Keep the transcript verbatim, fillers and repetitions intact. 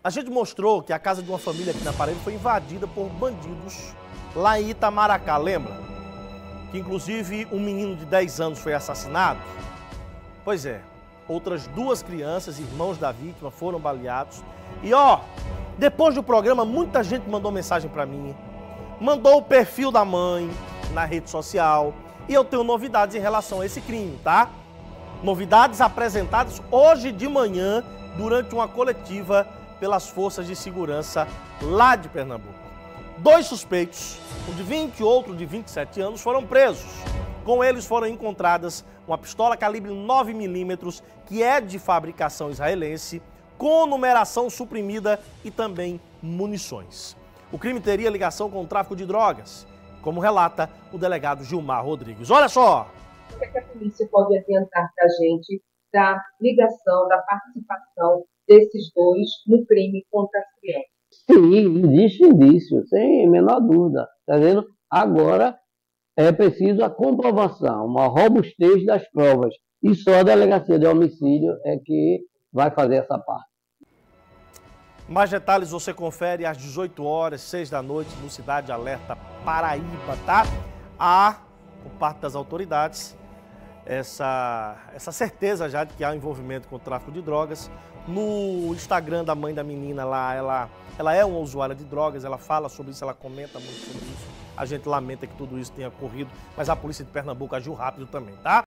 A gente mostrou que a casa de uma família aqui na Paraíba foi invadida por bandidos lá em Itamaracá, lembra? Que inclusive um menino de dez anos foi assassinado. Pois é, outras duas crianças, irmãos da vítima, foram baleados. E ó, depois do programa, muita gente mandou mensagem pra mim, mandou o perfil da mãe na rede social. E eu tenho novidades em relação a esse crime, tá? Novidades apresentadas hoje de manhã durante uma coletiva pelas forças de segurança lá de Pernambuco. Dois suspeitos, um de vinte e outro de vinte e sete anos, foram presos. Com eles foram encontradas uma pistola calibre nove milímetros, que é de fabricação israelense, com numeração suprimida e também munições. O crime teria ligação com o tráfico de drogas, como relata o delegado Gilmar Rodrigues. Olha só! O que a polícia pode adiantar para a gente da ligação, da participação desses dois no crime contra as crianças? Sim, existe indício, sem a menor dúvida. Está vendo? Agora é preciso a comprovação, uma robustez das provas. E só a delegacia de homicídio é que vai fazer essa parte. Mais detalhes você confere às dezoito horas, seis da noite, no Cidade Alerta Paraíba, tá? Há, por parte das autoridades, essa, essa certeza já de que há envolvimento com o tráfico de drogas. No Instagram da mãe da menina lá, ela, ela é uma usuária de drogas, ela fala sobre isso, ela comenta muito sobre isso. A gente lamenta que tudo isso tenha ocorrido, mas a polícia de Pernambuco agiu rápido também, tá?